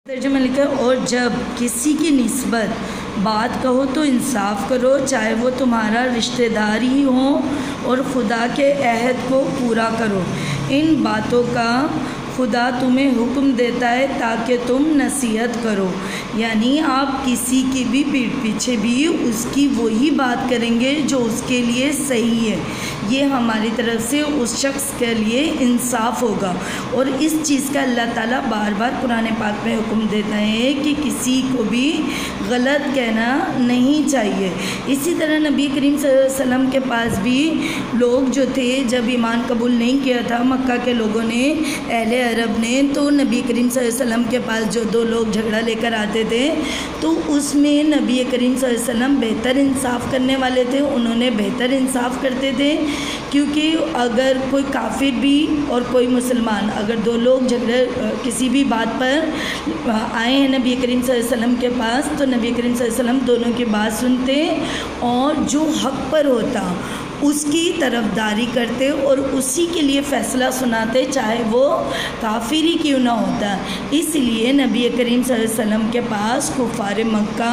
ترجمہ لکھا اور جب کسی کی نسبت بات کہو تو انصاف کرو، چاہے وہ تمہارا رشتہ دار ہی ہو، اور خدا کے عہد کو پورا کرو۔ ان باتوں کا خدا تمہیں حکم دیتا ہے تاکہ تم نصیحت کرو، یعنی آپ کسی کی بھی پیٹھ پیچھے بھی اس کی وہی بات کریں گے جو اس کے لیے صحیح ہے، یہ ہماری طرف سے اس شخص کے لیے انصاف ہوگا۔ اور اس چیز کا اللہ تعالیٰ بار بار قرآن پاک میں حکم دیتا ہے کہ کسی کو بھی غلط کہنا نہیں چاہیے۔ اسی طرح نبی کریم صلی اللہ علیہ وسلم کے پاس بھی لوگ جو تھے، جب ایمان قبول نہیں کیا تھا مکہ کے لوگوں نے، اہل عرب نے، تو نبی کریم صلی اللہ علیہ وسلم کے پاس جو دو لوگ جھگڑا لے کر آتے تھے تو اس میں نبی کریم صلی اللہ علیہ وسلم بہتر انصاف کرنے والے تھے، انہوں نے بہتر انصاف کرتے تھے، کیونکہ اگر کوئی کافر بھی اور کوئی مسلمان، اگر دو لوگ جھگڑے کسی بھی بات پر آئے ہیں نبی کریم صلی اللہ علیہ وسلم کے پاس، تو نبی کریم صلی اللہ علیہ وسلم دونوں کی بات سنتے اور جو حق پر ہوتا اس کی طرفداری کرتے اور اسی کے لیے فیصلہ سناتے، چاہے وہ کافر ہی کیوں نہ ہوتا۔ اس لیے نبی کریم صلی اللہ علیہ وسلم کے پاس کفار مکہ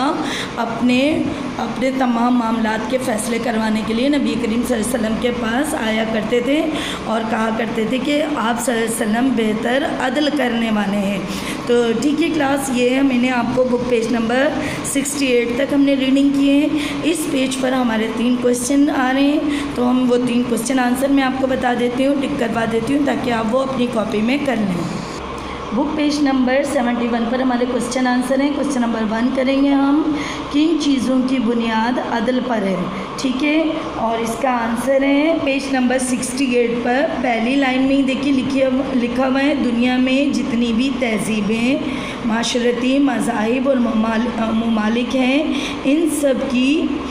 اپنے تمام معاملات کے فیصلے کروانے کے لیے نبی کریم صلی اللہ علیہ وسلم کے پاس آیا کرتے تھے اور کہا کرتے تھے کہ آپ صلی اللہ علیہ وسلم بہتر عدل کرنے والے ہیں۔ تو ٹھیک ہے کلاس، یہ ہے میں نے آپ کو بک پیج نمبر 68 تک ہم نے ریڈنگ کی ہے۔ اس پیج پر ہمارے 3 کوسچن آ رہے ہیں، تو ہم وہ 3 کوسچن آنسر میں آپ کو بتا دیتی ہوں، ٹک کروا دیتی ہوں تاکہ آپ وہ اپنی کاپی میں کر لیں۔ بک پیج نمبر 71 پر ہمارے کوسچن آنسر ہیں۔ کوسچن نمبر 1 کریں گے ہم، کن چیزوں کی بنیاد عدل پر ہے؟ ٹھیک ہے، اور اس کا آنسر ہے پیج نمبر 68 پر پہلی لائن میں ہی دیکھیے لکھا ہوا ہے، دنیا میں جتنی بھی تہذیبیں، معاشرتی مذاہب اور ممالک ہیں، ان سب کی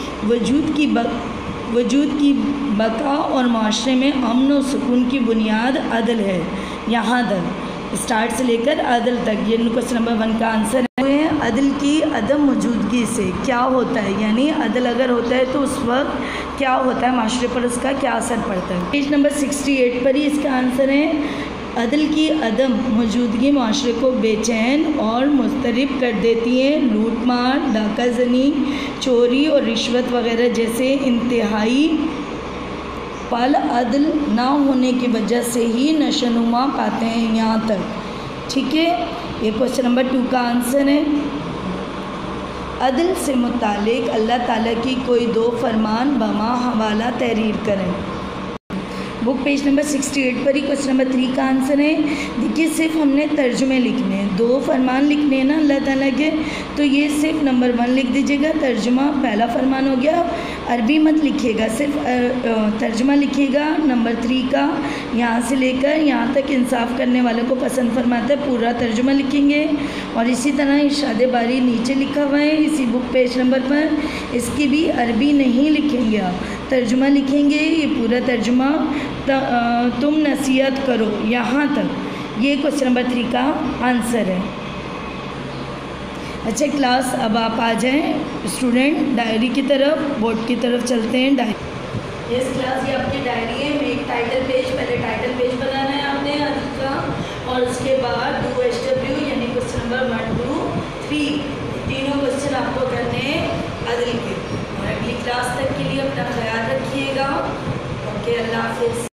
وجود کی بقا اور معاشرے میں امن و سکون کی بنیاد عدل ہے۔ یہاں تک اسٹارٹ سے لے کر عدل تک، یہ کوسچن نمبر 1 کا آنسر ہے۔ عدل کی عدم موجودگی سے کیا ہوتا ہے، یعنی عدل اگر ہوتا ہے تو اس وقت کیا ہوتا ہے، معاشرے پر اس کا کیا اثر پڑتا ہے۔ پیج نمبر 68 پر ہی اس کا آنسر ہے، عدل کی عدم موجودگی معاشرے کو بے چین اور مضطرب کر دیتی ہے۔ لوٹ مار، ڈاکہ زنی، چوری اور رشوت وغیرہ جیسے انتہائی پل عدل نہ ہونے کی وجہ سے ہی نشوونما پاتے ہیں۔ یہاں تک ٹھیک ہے، یہ کوسچن نمبر 2 کا آنسر ہے۔ عدل سے متعلق اللہ تعالیٰ کی کوئی 2 فرمان بما حوالہ تحریر کریں۔ بک پیج نمبر 68 پر ہی کوسچن نمبر 3 کا آنسر ہے۔ دیکھیے صرف ہم نے ترجمے لکھنے ہیں، 2 فرمان لکھنے ہیں نا اللہ تعالیٰ کے، تو یہ صرف نمبر 1 لکھ دیجیے گا، ترجمہ پہلا فرمان ہو گیا، عربی مت لکھیے گا، صرف ترجمہ لکھیے گا نمبر 3 کا، یہاں سے لے کر یہاں تک انصاف کرنے والوں کو پسند فرماتا ہے، پورا ترجمہ لکھیں گے۔ اور اسی طرح ارشاد باری نیچے لکھا ہوا ہے اسی بک پیج نمبر پر، اس کی بھی عربی نہیں لکھیں گے آپ، ترجمہ لکھیں گے، یہ پورا ترجمہ تم نصیحت کرو، یہاں تک، یہ کوسچن نمبر 3 کا آنسر ہے۔ اچھا کلاس، اب آپ آ جائیں اسٹوڈنٹ ڈائری کی طرف، بورڈ کی طرف چلتے ہیں۔ یس کلاس، یہ آپ کی ڈائری ہے، ایک ٹائٹل پیج، پہلے ٹائٹل پیج بنانا ہے آپ نے عدل کا، اور اس کے بعد DOSW یعنی کوسچن نمبر 1 2 3 تینوں کوسچن آپ کو کرنے ہیں عدل کے۔ اور اگلی کلاس تک کے لیے اپنا خیال رکھیے گا۔ اوکے، اللہ حافظ۔